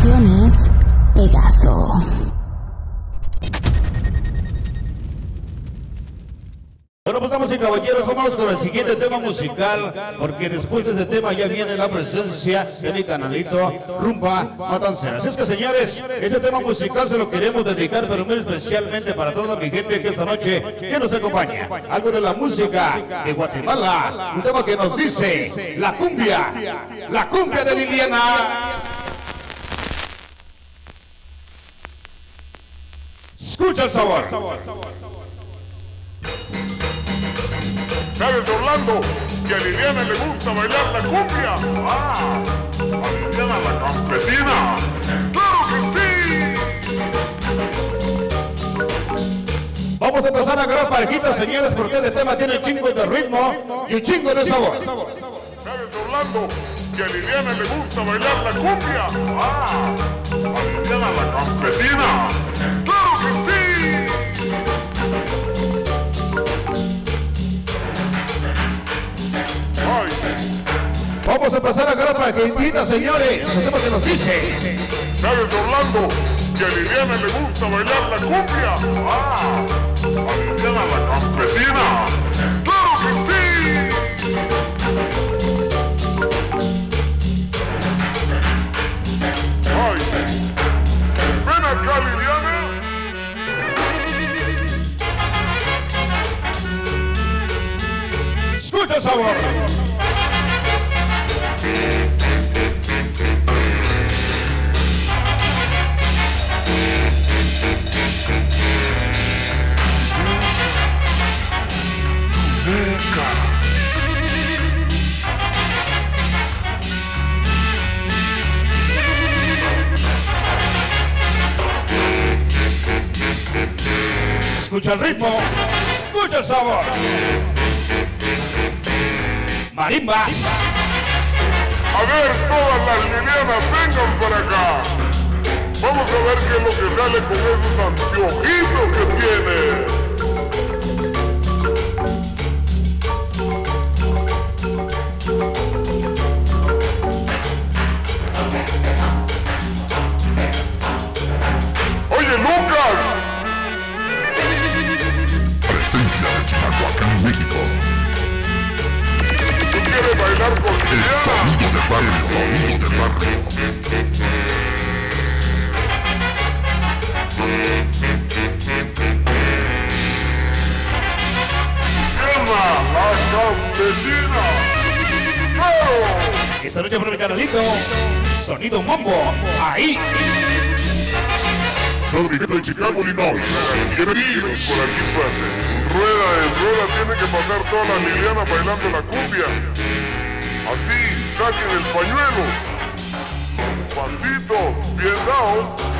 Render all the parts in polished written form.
Producciones Pegaso. Bueno, pues damas y caballeros, vámonos con el siguiente tema musical, porque después de este tema ya viene la presencia de mi canalito Rumba Matancera. Así es que, señores, este tema musical se lo queremos dedicar, pero muy especialmente para toda mi gente que esta noche que nos acompaña. Algo de la música de Guatemala, un tema que nos dice la cumbia de Liliana. Escucha el sabor. ¿Sabes, Orlando? Que a Liliana le gusta bailar la cumbia. ¡Ah! A Liliana la campesina. ¡Claro que sí! Vamos a empezar a agarrar parejitas, señores, porque este tema tiene un chingo de ritmo y un chingo de sabor. ¿Sabes, Orlando? Que a Liliana le gusta bailar la cumbia. ¡Ah! A Liliana la campesina. ¡Claro que sí! Vamos a empezar a agarrar parejitas, señores. El tema que nos dice. ¿Sabes, Orlando? Que a Liliana le gusta bailar la cumbia. ¡Ah! A Liliana la campesina. ¡Claro que sí! ¡Ay! ¡Ven acá, Liliana! Escucha el sabor. Escucha el ritmo, escucha el sabor. Marimbas. A ver, todas las Lilianas, vengan para acá. Vamos a ver qué es lo que sale con esos anteojitos que tiene. Oye, Lucas. Presencia de Chimalhuacán, México. ¿Tú quieres bailar con El Liliana? sonido del barrio, el sonido del barrio. Liliana, la campesina. ¡Claro! Esta noche por mi canalito, Sonido Mambo, ahí. Todo mi gente de Chicago, Illinois. Bienvenidos por aquí, pase. Rueda en rueda tiene que pasar toda la Liliana bailando la cumbia. Así, saquen el pañuelo. Pasito, bien dado.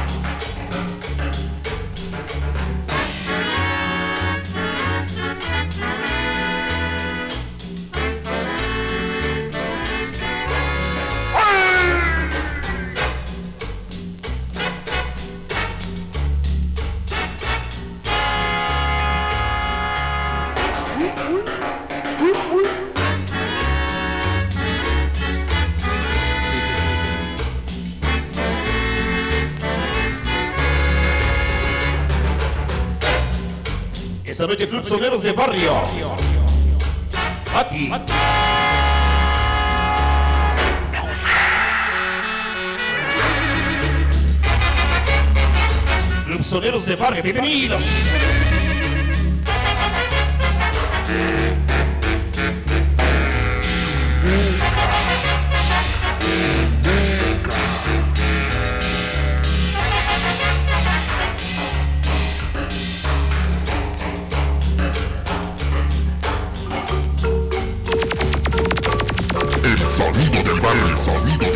Esta noche Club Soneros de Barrio. Aquí. Club Soneros de Barrio, bienvenidos. El sonido del barrio, el sonido